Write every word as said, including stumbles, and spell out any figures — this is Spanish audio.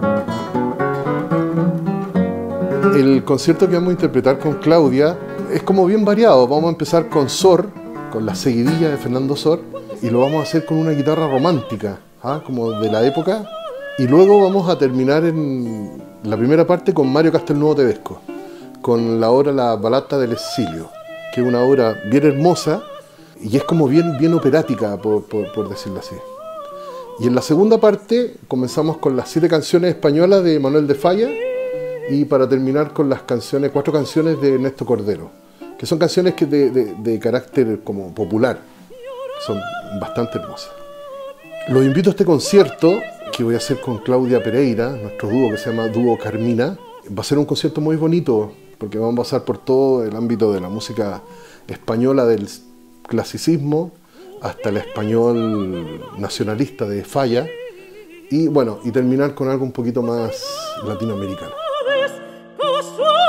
El concierto que vamos a interpretar con Claudia es como bien variado. Vamos a empezar con Sor, con la seguidilla de Fernando Sor, y lo vamos a hacer con una guitarra romántica, ¿ah? Como de la época. Y luego vamos a terminar en la primera parte con Mario Castelnuovo Tedesco, con la obra La Balada del Exilio, que es una obra bien hermosa y es como bien, bien operática, por, por, por decirlo así. Y en la segunda parte comenzamos con las siete canciones españolas de Manuel de Falla, y para terminar con las canciones, cuatro canciones de Ernesto Cordero, que son canciones que de, de, de carácter como popular, son bastante hermosas. Los invito a este concierto que voy a hacer con Claudia Pereira, nuestro dúo que se llama Dúo Carmina. Va a ser un concierto muy bonito porque vamos a pasar por todo el ámbito de la música española, del clasicismo hasta el español nacionalista de Falla, y bueno, y terminar con algo un poquito más latinoamericano.